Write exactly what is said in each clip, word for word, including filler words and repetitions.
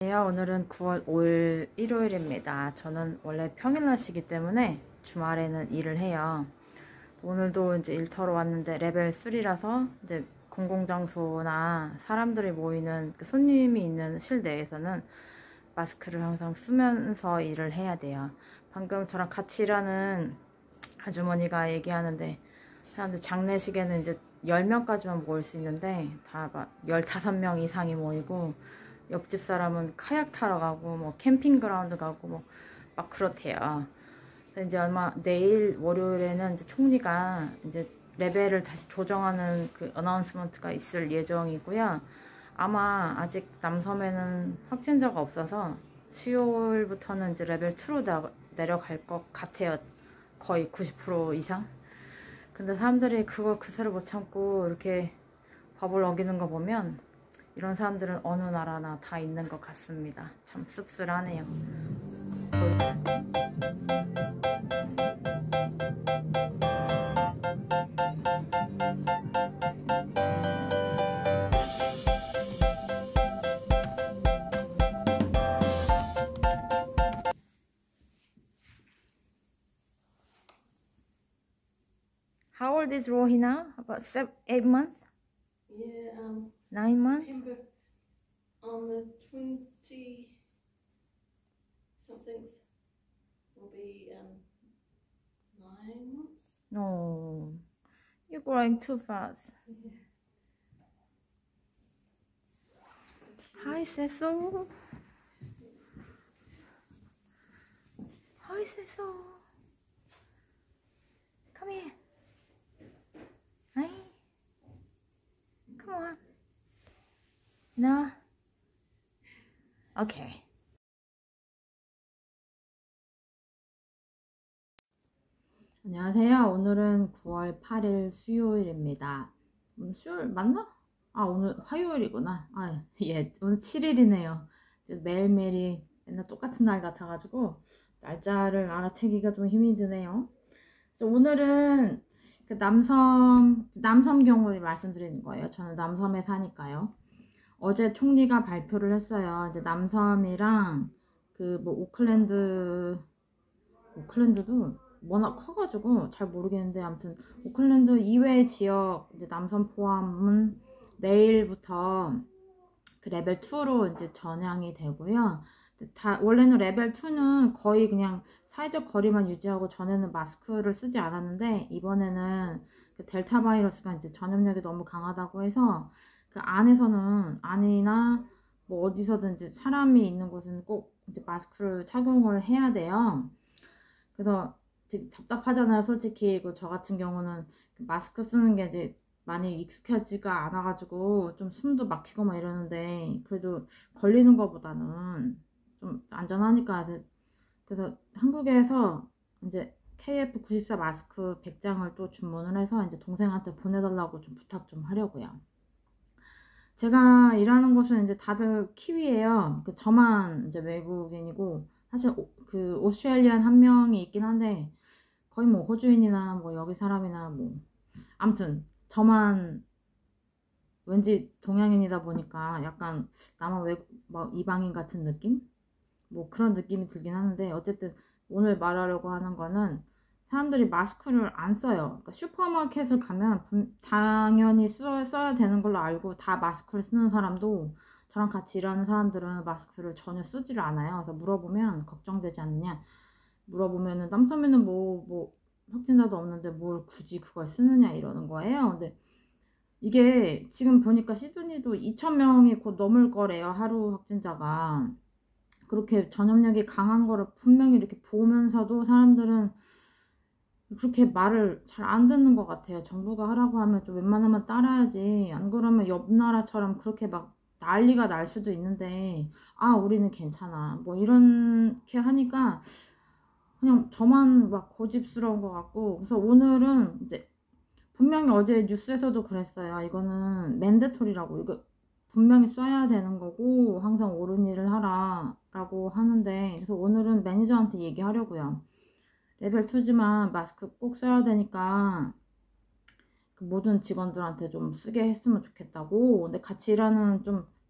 오늘은 구월 오일 일요일입니다. 저는 원래 평일날이기 때문에 주말에는 일을 해요. 오늘도 이제 일터로 왔는데 레벨 삼이라서 이제 공공장소나 사람들이 모이는 그 손님이 있는 실내에서는 마스크를 항상 쓰면서 일을 해야 돼요. 방금 저랑 같이 일하는 아주머니가 얘기하는데 사람들 장례식에는 이제 열 명까지만 모일 수 있는데 다 막 열다섯 명 이상이 모이고 옆집 사람은 카약 타러 가고 뭐 캠핑 그라운드 가고 뭐 막 그렇대요. 그래서 이제 얼마 내일 월요일에는 이제 총리가 이제 레벨을 다시 조정하는 그 어나운스먼트가 있을 예정이고요. 아마 아직 남섬에는 확진자가 없어서 수요일부터는 이제 레벨 이로 나, 내려갈 것 같아요. 거의 구십 퍼센트 이상. 근데 사람들이 그걸 그새를 못 참고 이렇게 법을 어기는 거 보면 이런 사람들은 어느 나라나 다 있는 것 같습니다. 참 씁쓸하네요. How old is Rohi now? About seven, eight months? Yeah, um, Nine months? September on the twenty something will be um nine months. No, you're growing too fast. Yeah. Hi, Cecil. Hi, Cecil. Come here. Hi. Come on. No. Okay. 안녕하세요. 오늘은 구월 팔일 수요일입니다. 오늘 수요일 맞나? 아, 오늘 화요일이구나. 아, 예. 오늘 칠일이네요. 매일매일이 맨날 똑같은 날 같아가지고 날짜를 알아채기가 좀 힘이 드네요. 그래서 오늘은 그 남섬, 남섬 경우를 말씀드리는 거예요. 저는 남섬에 사니까요. 어제 총리가 발표를 했어요. 이제 남섬이랑 그 뭐 오클랜드, 오클랜드도 워낙 커가지고 잘 모르겠는데 아무튼 오클랜드 이외의 지역 이제 남섬 포함은 내일부터 그 레벨 이로 이제 전향이 되고요. 다 원래는 레벨 이는 거의 그냥 사회적 거리만 유지하고 전에는 마스크를 쓰지 않았는데 이번에는 그 델타 바이러스가 이제 전염력이 너무 강하다고 해서 그 안에서는 안이나 뭐 어디서든 이제 사람이 있는 곳은 꼭 이제 마스크를 착용을 해야 돼요. 그래서 되게 답답하잖아요, 솔직히. 그 저 같은 경우는 마스크 쓰는 게 이제 많이 익숙하지가 않아가지고 좀 숨도 막히고 막 이러는데 그래도 걸리는 것보다는 좀 안전하니까. 그래서 한국에서 이제 케이에프 구십사 마스크 백 장을 또 주문을 해서 이제 동생한테 보내달라고 좀 부탁 좀 하려고요. 제가 일하는 곳은 이제 다들 키위예요. 그 저만 이제 외국인이고 사실 오, 그 오스트레일리안 한 명이 있긴 한데 거의 뭐 호주인이나 뭐 여기 사람이나 뭐 아무튼 저만 왠지 동양인이다 보니까 약간 나만 외국 막 이방인 같은 느낌? 뭐 그런 느낌이 들긴 하는데 어쨌든 오늘 말하려고 하는 거는 사람들이 마스크를 안 써요. 그러니까 슈퍼마켓을 가면 당연히 써, 써야 되는 걸로 알고 다 마스크를 쓰는 사람도 저랑 같이 일하는 사람들은 마스크를 전혀 쓰지를 않아요. 그래서 물어보면 걱정되지 않느냐 물어보면은 남섬에는 뭐, 뭐 확진자도 없는데 뭘 굳이 그걸 쓰느냐 이러는 거예요. 근데 이게 지금 보니까 시드니도 이천 명이 곧 넘을 거래요. 하루 확진자가. 그렇게 전염력이 강한 거를 분명히 이렇게 보면서도 사람들은 그렇게 말을 잘 안 듣는 것 같아요. 정부가 하라고 하면 좀 웬만하면 따라야지. 안 그러면 옆 나라처럼 그렇게 막 난리가 날 수도 있는데 아 우리는 괜찮아 뭐 이렇게 하니까 그냥 저만 막 고집스러운 것 같고. 그래서 오늘은 이제 분명히 어제 뉴스에서도 그랬어요. 이거는 맨데토리라고, 이거 분명히 써야 되는 거고 항상 옳은 일을 하라 라고 하는데, 그래서 오늘은 매니저한테 얘기하려고요. 레벨 이지만 마스크 꼭 써야 되니까 그 모든 직원들한테 좀 쓰게 했으면 좋겠다고. 근데 같이 일하는 좀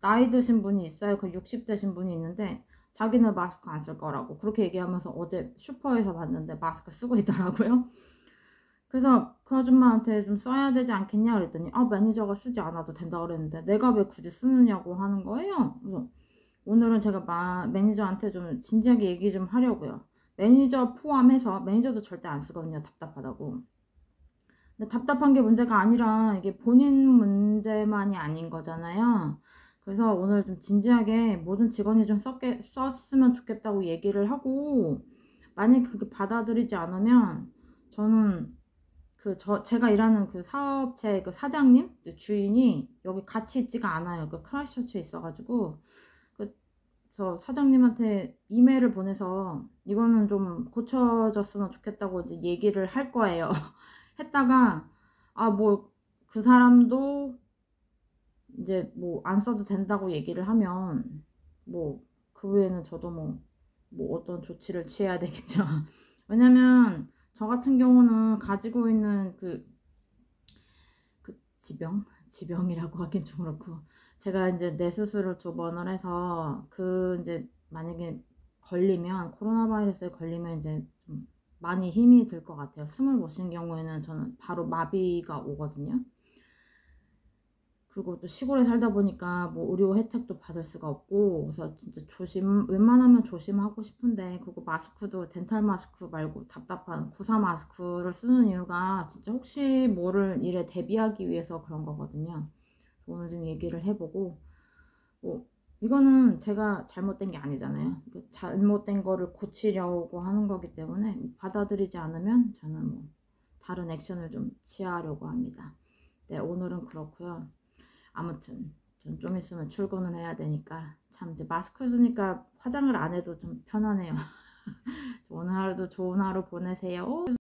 나이 드신 분이 있어요. 그 육십 대신 분이 있는데 자기는 마스크 안 쓸 거라고 그렇게 얘기하면서 어제 슈퍼에서 봤는데 마스크 쓰고 있더라고요. 그래서 그 아줌마한테 좀 써야 되지 않겠냐 그랬더니 아 매니저가 쓰지 않아도 된다 그랬는데 내가 왜 굳이 쓰느냐고 하는 거예요. 그래서 오늘은 제가 마, 매니저한테 좀 진지하게 얘기 좀 하려고요. 매니저 포함해서 매니저도 절대 안 쓰거든요. 답답하다고. 근데 답답한 게 문제가 아니라 이게 본인 문제만이 아닌 거잖아요. 그래서 오늘 좀 진지하게 모든 직원이 좀 썼게, 썼으면 좋겠다고 얘기를 하고 만약에 그게 받아들이지 않으면 저는 그 저 제가 일하는 그 사업체 그 사장님 그 주인이 여기 같이 있지가 않아요. 그 크라이스처치에 있어가지고 그래서 사장님한테 이메일을 보내서 이거는 좀 고쳐졌으면 좋겠다고 이제 얘기를 할 거예요. 했다가 아 뭐 그 사람도 이제 뭐 안 써도 된다고 얘기를 하면 뭐 그 후에는 저도 뭐 뭐 어떤 조치를 취해야 되겠죠. 왜냐면 저 같은 경우는 가지고 있는 그, 그 지병? 지병이라고 하긴 좀 그렇고 제가 이제 뇌수술을 두 번을 해서 그 이제 만약에 걸리면 코로나 바이러스에 걸리면 이제 좀 많이 힘이 들 것 같아요. 숨을 못 쉰 경우에는 저는 바로 마비가 오거든요. 그리고 또 시골에 살다 보니까 뭐 의료 혜택도 받을 수가 없고 그래서 진짜 조심 웬만하면 조심하고 싶은데 그리고 마스크도 덴탈 마스크 말고 답답한 구사 마스크를 쓰는 이유가 진짜 혹시 모를 일에 대비하기 위해서 그런 거거든요. 오늘 좀 얘기를 해보고 뭐 이거는 제가 잘못된 게 아니잖아요. 잘못된 거를 고치려고 하는 거기 때문에 받아들이지 않으면 저는 뭐 다른 액션을 좀 취하려고 합니다. 네, 오늘은 그렇고요. 아무튼 전 좀 있으면 출근을 해야 되니까 참 이제 마스크 쓰니까 화장을 안 해도 좀 편하네요. 오늘 하루도 좋은 하루 보내세요.